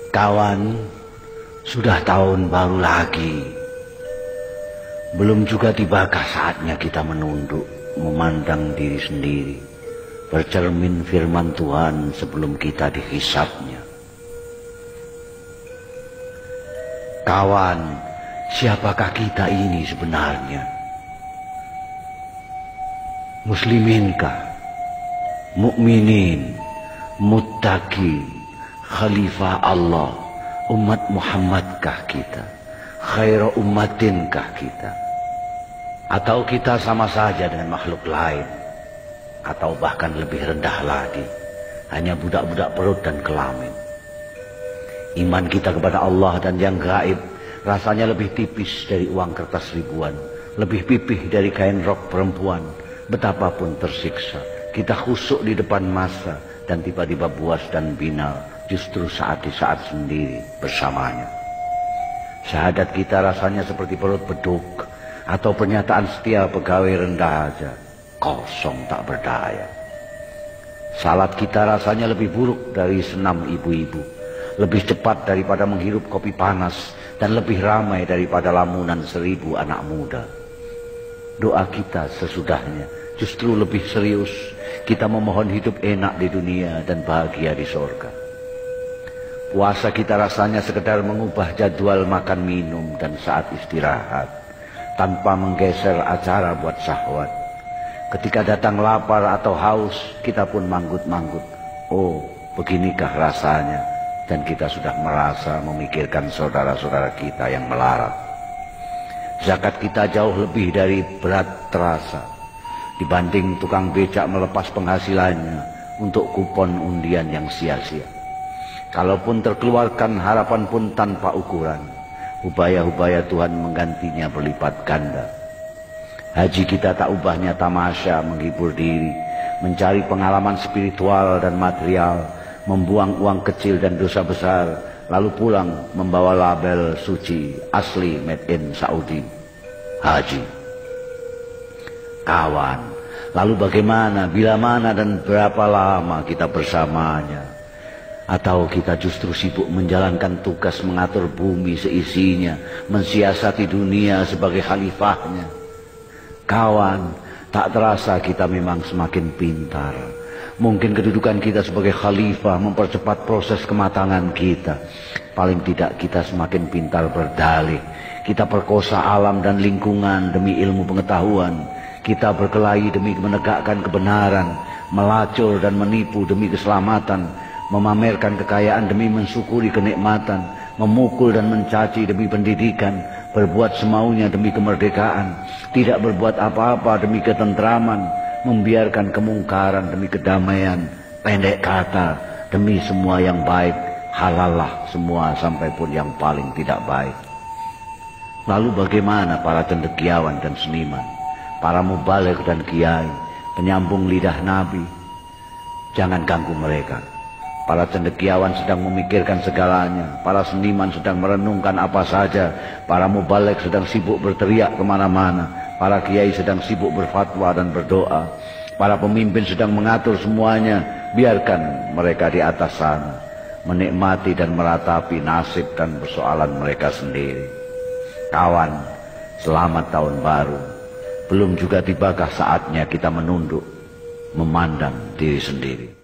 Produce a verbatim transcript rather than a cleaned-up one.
Kawan, sudah tahun baru lagi. Belum juga tibakah saatnya kita menunduk, memandang diri sendiri, bercermin firman Tuhan sebelum kita dihisapnya. Kawan, siapakah kita ini sebenarnya? Musliminkah? Mukminin, muttaqin, khalifah Allah, umat Muhammadkah kita? Khairu ummatinkah kita? Atau kita sama saja dengan makhluk lain? Atau bahkan lebih rendah lagi, hanya budak-budak perut dan kelamin? Iman kita kepada Allah dan yang gaib rasanya lebih tipis dari uang kertas ribuan, lebih pipih dari kain rok perempuan. Betapapun tersiksa, kita khusyuk di depan masa dan tiba-tiba buas dan binal justru saat di saat sendiri bersamanya. Syahadat kita rasanya seperti perut beduk atau pernyataan setia pegawai rendah aja, kosong tak berdaya. Salat kita rasanya lebih buruk dari senam ibu-ibu, lebih cepat daripada menghirup kopi panas, dan lebih ramai daripada lamunan seribu anak muda. Doa kita sesudahnya justru lebih serius, kita memohon hidup enak di dunia dan bahagia di sorga. Puasa kita rasanya sekedar mengubah jadwal makan minum dan saat istirahat, tanpa menggeser acara buat syahwat. Ketika datang lapar atau haus, kita pun manggut-manggut. Oh, beginikah rasanya? Dan kita sudah merasa memikirkan saudara-saudara kita yang melarat. Zakat kita jauh lebih dari berat terasa dibanding tukang becak melepas penghasilannya untuk kupon undian yang sia-sia. Kalaupun terkeluarkan, harapan pun tanpa ukuran. Ubaya-ubaya Tuhan menggantinya berlipat ganda. Haji kita tak ubahnya tamasya menghibur diri, mencari pengalaman spiritual dan material, membuang uang kecil dan dosa besar, lalu pulang membawa label suci asli made in Saudi, haji. Kawan, lalu bagaimana, bila mana dan berapa lama kita bersamanya? Atau kita justru sibuk menjalankan tugas mengatur bumi seisinya, mensiasati dunia sebagai khalifahnya? Kawan, tak terasa kita memang semakin pintar. Mungkin kedudukan kita sebagai khalifah mempercepat proses kematangan kita. Paling tidak kita semakin pintar berdalih. Kita perkosa alam dan lingkungan demi ilmu pengetahuan. Kita berkelahi demi menegakkan kebenaran, melacur dan menipu demi keselamatan, memamerkan kekayaan demi mensyukuri kenikmatan, memukul dan mencaci demi pendidikan, berbuat semaunya demi kemerdekaan, tidak berbuat apa-apa demi ketentraman, membiarkan kemungkaran demi kedamaian. Pendek kata, demi semua yang baik, halallah semua sampai pun yang paling tidak baik. Lalu bagaimana para cendekiawan dan seniman, para mubaligh dan kiai, penyambung lidah Nabi? Jangan ganggu mereka. Para cendekiawan sedang memikirkan segalanya, para seniman sedang merenungkan apa saja, para mubaligh sedang sibuk berteriak kemana-mana, para kiai sedang sibuk berfatwa dan berdoa, para pemimpin sedang mengatur semuanya. Biarkan mereka di atas sana menikmati dan meratapi nasib dan persoalan mereka sendiri. Kawan, selamat tahun baru. Belum juga tibakah saatnya kita menunduk, memandang diri sendiri?